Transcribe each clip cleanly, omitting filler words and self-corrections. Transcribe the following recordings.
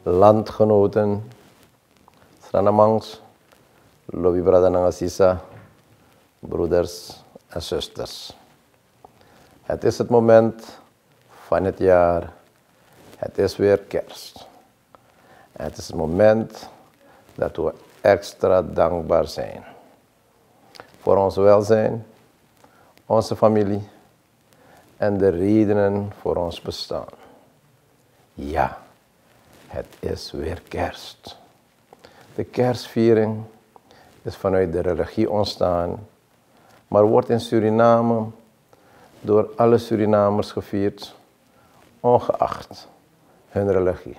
landgenoten, Sranamangs, Lobby Bradanangasisa, broeders en zusters. Het is het moment van het jaar. Het is weer kerst. Het is het moment dat we extra dankbaar zijn. Voor ons welzijn, onze familie en de redenen voor ons bestaan. Ja, het is weer kerst. De kerstviering is vanuit de religie ontstaan, maar wordt in Suriname door alle Surinamers gevierd, ongeacht hun religie.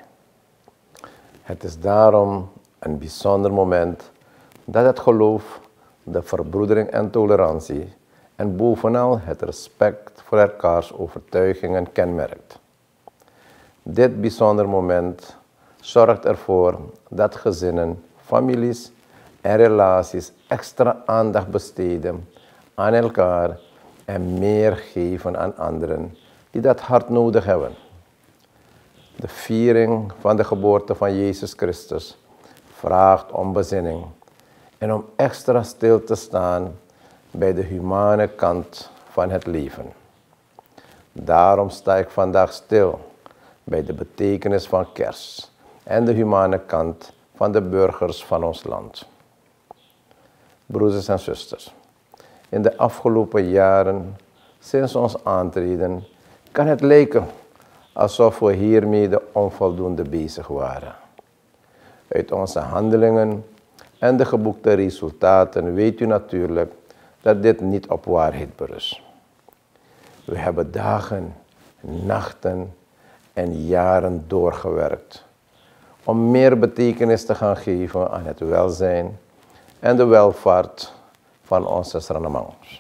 Het is daarom een bijzonder moment dat het geloof, de verbroedering en tolerantie en bovenal het respect voor elkaars overtuigingen kenmerkt. Dit bijzonder moment zorgt ervoor dat gezinnen, families en relaties extra aandacht besteden aan elkaar en meer geven aan anderen die dat hard nodig hebben. De viering van de geboorte van Jezus Christus vraagt om bezinning en om extra stil te staan bij de humane kant van het leven. Daarom sta ik vandaag stil bij de betekenis van kerst en de humane kant van de burgers van ons land. Broeders en zusters, in de afgelopen jaren, sinds ons aantreden, kan het lijken alsof we hiermee onvoldoende bezig waren. Uit onze handelingen en de geboekte resultaten weet u natuurlijk dat dit niet op waarheid berust. We hebben dagen, nachten en jaren doorgewerkt om meer betekenis te gaan geven aan het welzijn en de welvaart van onze Sranamangs.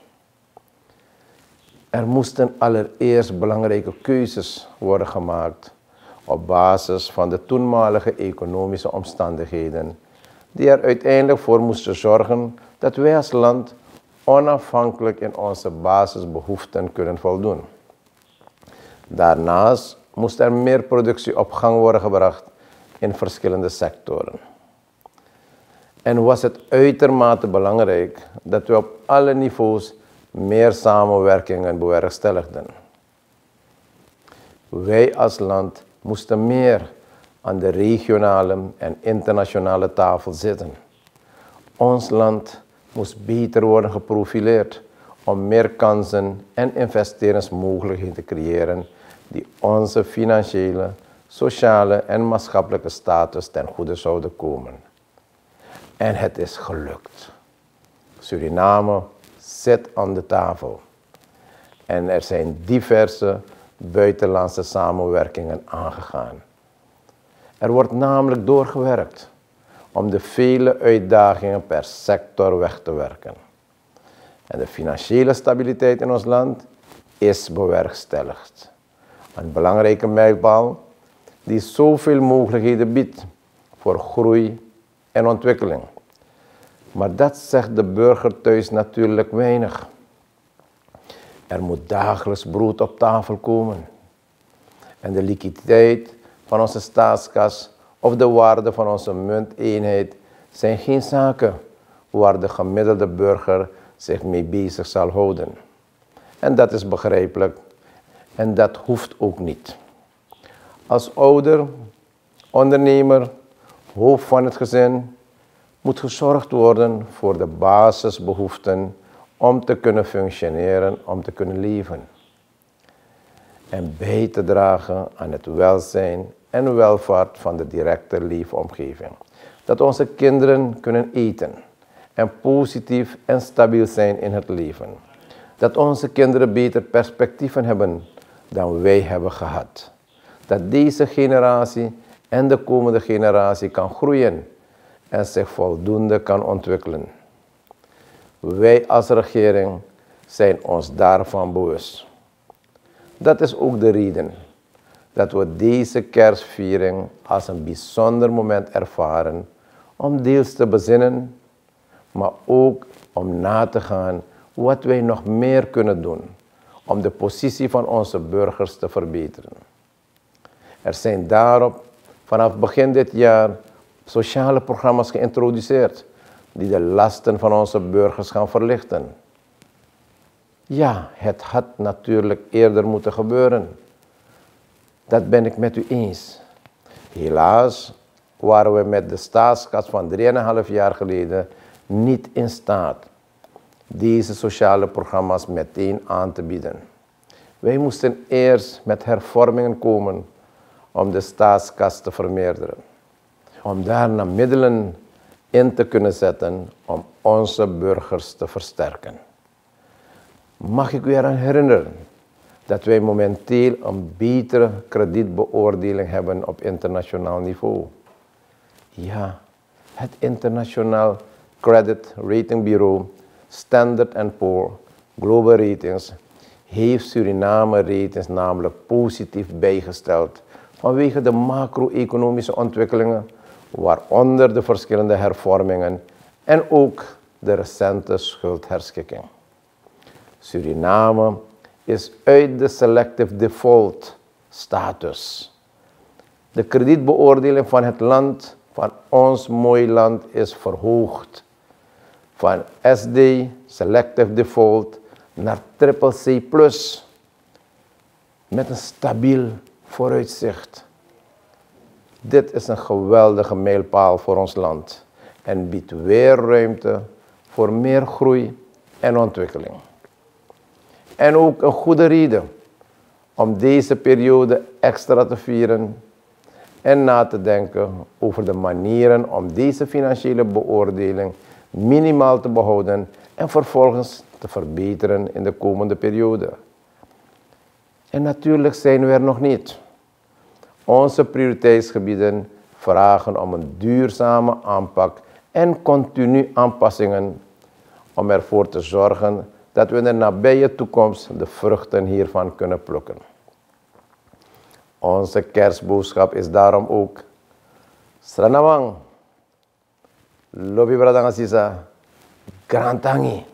Er moesten allereerst belangrijke keuzes worden gemaakt op basis van de toenmalige economische omstandigheden, die er uiteindelijk voor moesten zorgen dat wij als land onafhankelijk in onze basisbehoeften kunnen voldoen. Daarnaast moest er meer productie op gang worden gebracht in verschillende sectoren. En was het uitermate belangrijk dat we op alle niveaus meer samenwerkingen bewerkstelligden. Wij als land moesten meer aan de regionale en internationale tafel zitten. Ons land moest beter worden geprofileerd om meer kansen en investeringsmogelijkheden te creëren die onze financiële, sociale en maatschappelijke status ten goede zouden komen. En het is gelukt. Suriname zit aan de tafel. En er zijn diverse buitenlandse samenwerkingen aangegaan. Er wordt namelijk doorgewerkt om de vele uitdagingen per sector weg te werken. En de financiële stabiliteit in ons land is bewerkstelligd. Een belangrijke mijlpaal die zoveel mogelijkheden biedt voor groei en ontwikkeling. Maar dat zegt de burger thuis natuurlijk weinig. Er moet dagelijks brood op tafel komen. En de liquiditeit van onze staatskas of de waarde van onze munteenheid zijn geen zaken waar de gemiddelde burger zich mee bezig zal houden. En dat is begrijpelijk en dat hoeft ook niet. Als ouder, ondernemer, hoofd van het gezin moet gezorgd worden voor de basisbehoeften om te kunnen functioneren, om te kunnen leven. En bij te dragen aan het welzijn en welvaart van de directe leefomgeving. Dat onze kinderen kunnen eten en positief en stabiel zijn in het leven. Dat onze kinderen beter perspectieven hebben dan wij hebben gehad. Dat deze generatie en de komende generatie kan groeien en zich voldoende kan ontwikkelen. Wij als regering zijn ons daarvan bewust. Dat is ook de reden dat we deze kerstviering als een bijzonder moment ervaren om deels te bezinnen, maar ook om na te gaan wat wij nog meer kunnen doen om de positie van onze burgers te verbeteren. Er zijn daarop vanaf begin dit jaar sociale programma's geïntroduceerd die de lasten van onze burgers gaan verlichten. Ja, het had natuurlijk eerder moeten gebeuren. Dat ben ik met u eens. Helaas waren we met de staatskas van 3,5 jaar geleden niet in staat deze sociale programma's meteen aan te bieden. Wij moesten eerst met hervormingen komen om de staatskas te vermeerderen. Om daarna middelen in te kunnen zetten om onze burgers te versterken. Mag ik u eraan herinneren dat wij momenteel een betere kredietbeoordeling hebben op internationaal niveau. Ja, het internationaal credit ratingbureau Standard & Poor's Global Ratings heeft Suriname ratings namelijk positief bijgesteld vanwege de macro-economische ontwikkelingen, waaronder de verschillende hervormingen en ook de recente schuldherschikking. Suriname is uit de selective default status. De kredietbeoordeling van het land, van ons mooi land, is verhoogd van SD, selective default, naar CCC+, met een stabiel vooruitzicht. Dit is een geweldige mijlpaal voor ons land en biedt weer ruimte voor meer groei en ontwikkeling. En ook een goede reden om deze periode extra te vieren en na te denken over de manieren om deze financiële beoordeling minimaal te behouden en vervolgens te verbeteren in de komende periode. En natuurlijk zijn we er nog niet. Onze prioriteitsgebieden vragen om een duurzame aanpak en continu aanpassingen om ervoor te zorgen dat we in de nabije toekomst de vruchten hiervan kunnen plukken. Onze kerstboodschap is daarom ook Sranawang, Lobi Bradangasisa, Grantangi.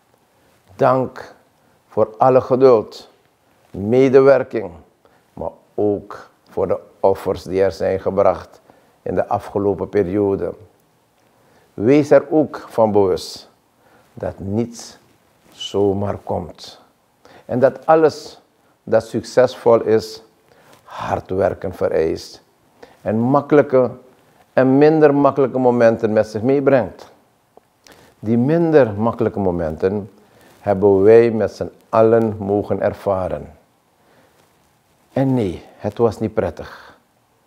Dank voor alle geduld, medewerking, maar ook voor de offers die er zijn gebracht in de afgelopen periode. Wees er ook van bewust dat niets zomaar komt. En dat alles dat succesvol is, hard werken vereist. En makkelijke en minder makkelijke momenten met zich meebrengt. Die minder makkelijke momenten hebben wij met z'n allen mogen ervaren. En nee, het was niet prettig.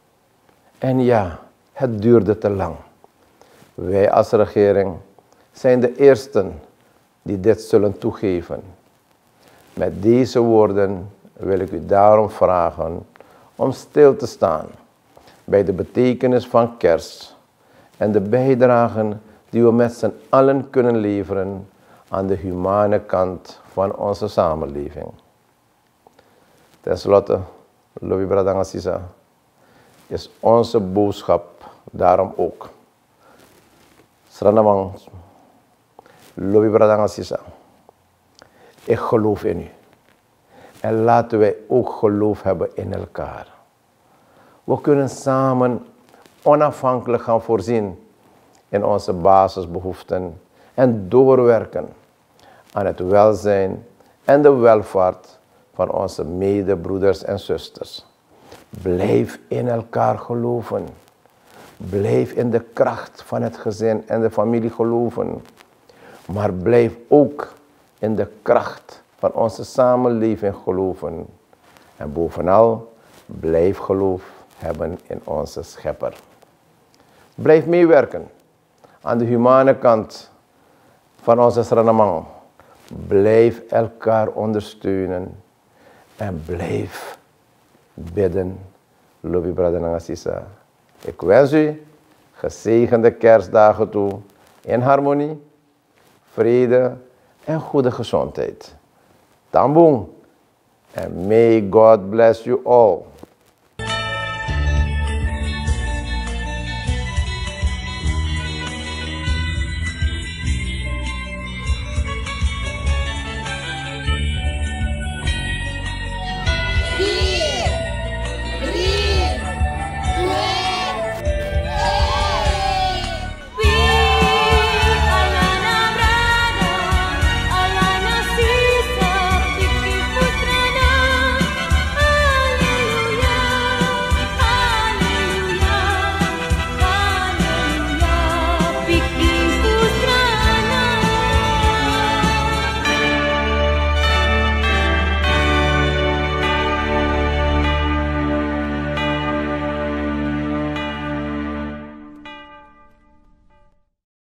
En ja, het duurde te lang. Wij als regering zijn de eersten die dit zullen toegeven. Met deze woorden wil ik u daarom vragen om stil te staan bij de betekenis van kerst en de bijdragen die we met z'n allen kunnen leveren aan de humane kant van onze samenleving. Ten slotte, Lobi Bradangasisa, is onze boodschap daarom ook. Sranamang, Lobi Bradangasisa, ik geloof in u. En laten wij ook geloof hebben in elkaar. We kunnen samen onafhankelijk gaan voorzien in onze basisbehoeften en doorwerken aan het welzijn en de welvaart van onze medebroeders en zusters. Blijf in elkaar geloven. Blijf in de kracht van het gezin en de familie geloven. Maar blijf ook in de kracht van onze samenleving geloven. En bovenal, blijf geloof hebben in onze Schepper. Blijf meewerken aan de humane kant van onze Sranamang. Blijf elkaar ondersteunen en blijf bidden. Lobi Bradangasisa. Ik wens u gezegende kerstdagen toe in harmonie, vrede en goede gezondheid. Tambung. And may God bless you all.